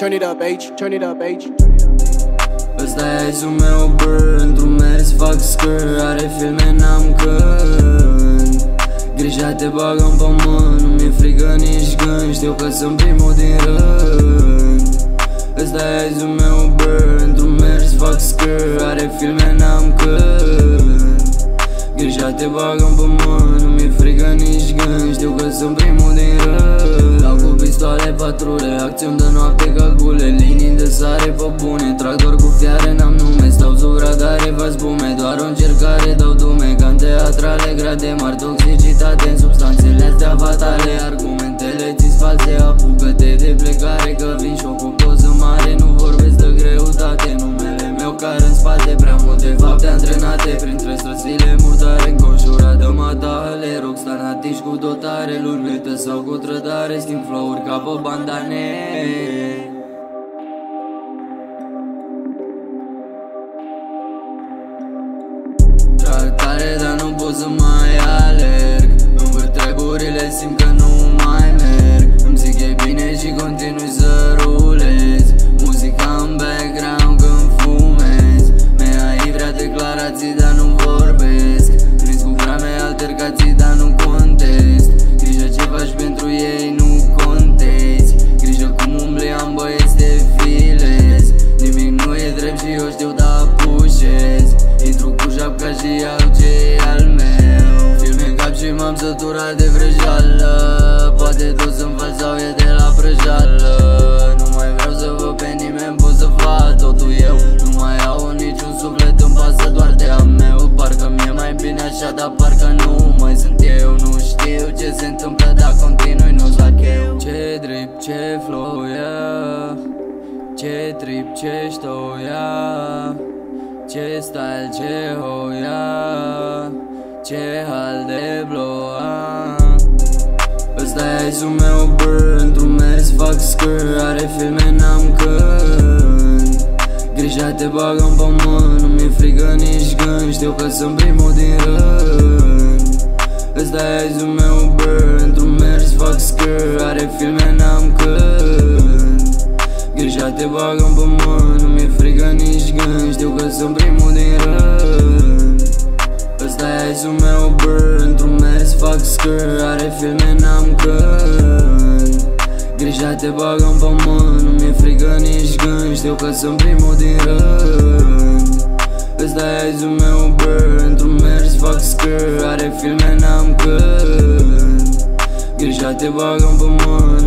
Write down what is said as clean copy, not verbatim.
turn it up, H, turn it up, H. Ăsta e aici-ul meu, brr, într-un mers fac scăr. Are filme, n-am când. Grija te bagă în pământ, nu mi-e frică nici gând. Știu că sunt primul din rând. Ăsta e aici-ul meu, brr, într-un mers fac scăr. Are filme, n-am când. Grija te bagă în pământ, nu mi-e frică nici gând. Știu că sunt primul din rând. Dau cu pistoale, patrule, acțiuni de noapte ca gule. Linii de sare pe bune, tractor cu fiare, n-am nume. Stau sub radare, vă spume, doar o încercare dau dume. Ca în teatrale, grade mari, toxicitate în substanțele astea fatale. Argumentele ți-s false, apucă-te de plecare, că vin și o cu poză mare. Nu vorbesc de greutate, numele meu care în spate. Prea multe fapte antrenate, printre străzile murdare. Înconjurat de matale, rockstar natiși cu dotare. Lurbită sau cu trădare, schimb flow-uri ca pe bandane. Trag tare, dar nu pot să mai alerg. Învârt treburile, simt că nu mai merg. Îmi zic e bine și continui să rulez. Muzica în background când fumez. Mea vrea declarații, dar nu vorbesc. Prins cu vrame altercații, dar nu contest. Grijă ce faci pentru ei, nu contezi. Grijă cum umbli, am băieți te filezi. Nimic nu e drept și eu știu, dar pușez. Intru cu șapca și iau ce e al meu. Filme în cap și m-am săturat de vrăjeală. Poate tot sunt fals sau e de la prăjeală. Nu mai vreau să văd pe nimeni, pot să fac totul eu. Nu mai au niciun suflet, îmi pasă doar de a meu. Parcă mi-e mai bine așa, dar parcă nu mai sunt eu. Nu știu ce se întâmplă, dar continui, nu-ți lac eu. Ce drip, ce flow, yeah. Ce trip, ce ștou, yeah. Ce style, ce hoia, ce hal de bloa. Ăsta e aici-ul meu, brr, într-un mers fac scăr. Are filme, n-am când. Grija te bagă în pământ, nu mi-e frică nici gând. Știu că sunt primul din rând. Ăsta e aici-ul meu, brr, într-un mers fac scăr. Are filme, n-am când. Grija te bagă în pământ, nu mi-e frică nici gând. Știu că sunt primul din rând. Ăsta e aici-ul meu, brr, într-un mers fac scăr. Are filme, n-am când. Grija te bagă în pământ, nu mi-e frică nici gând. Știu că sunt primul din rând. Ăsta e aici-ul meu, brr, într-un mers fac scăr. Are filme, n-am când. Grija te bagă în pământ,